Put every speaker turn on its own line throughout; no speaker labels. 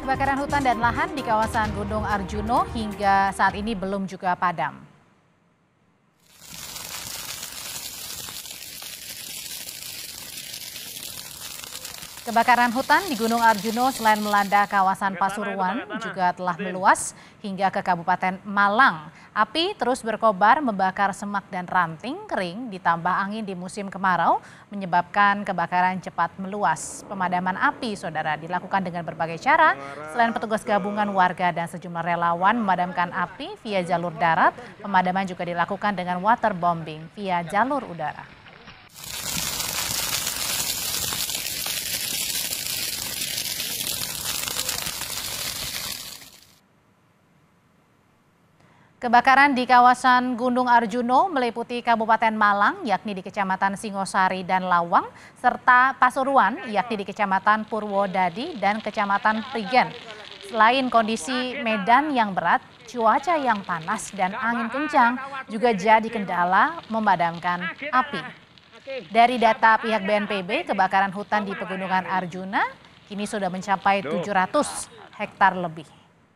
Kebakaran hutan dan lahan di kawasan Gunung Arjuno hingga saat ini belum juga padam. Kebakaran hutan di Gunung Arjuno selain melanda kawasan Pasuruan juga telah meluas hingga ke Kabupaten Malang. Api terus berkobar membakar semak dan ranting kering ditambah angin di musim kemarau menyebabkan kebakaran cepat meluas. Pemadaman api, saudara, dilakukan dengan berbagai cara. Selain petugas gabungan warga dan sejumlah relawan memadamkan api via jalur darat, pemadaman juga dilakukan dengan waterbombing via jalur udara. Kebakaran di kawasan Gunung Arjuno meliputi Kabupaten Malang, yakni di Kecamatan Singosari dan Lawang, serta Pasuruan, yakni di Kecamatan Purwodadi dan Kecamatan Prigen. Selain kondisi medan yang berat, cuaca yang panas dan angin kencang juga jadi kendala memadamkan api. Dari data pihak BNPB, kebakaran hutan di Pegunungan Arjuna kini sudah mencapai 700 hektar lebih.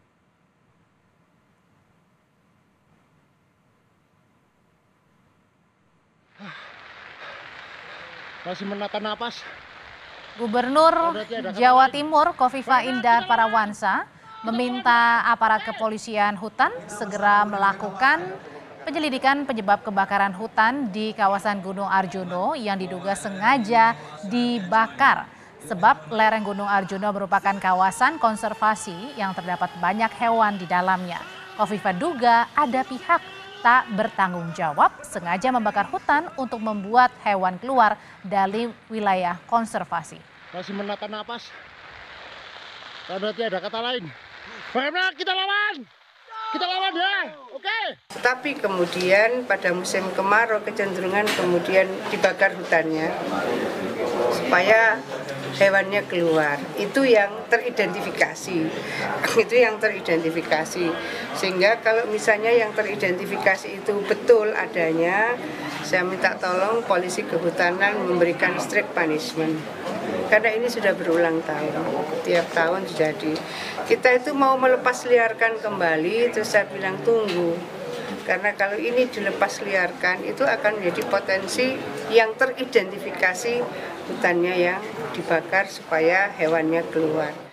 Masih menata napas.
Gubernur Jawa Timur Kofifa Indar Parawansa meminta aparat kepolisian hutan segera melakukan penyelidikan penyebab kebakaran hutan di kawasan Gunung Arjuno yang diduga sengaja dibakar. Sebab lereng Gunung Arjuno merupakan kawasan konservasi yang terdapat banyak hewan di dalamnya. Kofifa duga ada pihak tak bertanggung jawab sengaja membakar hutan untuk membuat hewan keluar dari wilayah konservasi.
Masih menata napas. Karena tidak ada kata lain. Bagaimana kita lawan? Kita lawan ya, oke.
Tetapi kemudian pada musim kemarau kecenderungan kemudian dibakar hutannya supaya hewannya keluar. Itu yang teridentifikasi. Itu yang teridentifikasi. Sehingga kalau misalnya yang teridentifikasi itu betul adanya, saya minta tolong polisi kehutanan memberikan strict punishment. Karena ini sudah berulang tahun, tiap tahun terjadi. Kita itu mau melepas liarkan kembali, terus saya bilang tunggu. Karena kalau ini dilepas liarkan, itu akan menjadi potensi yang teridentifikasi hutannya yang dibakar supaya hewannya keluar.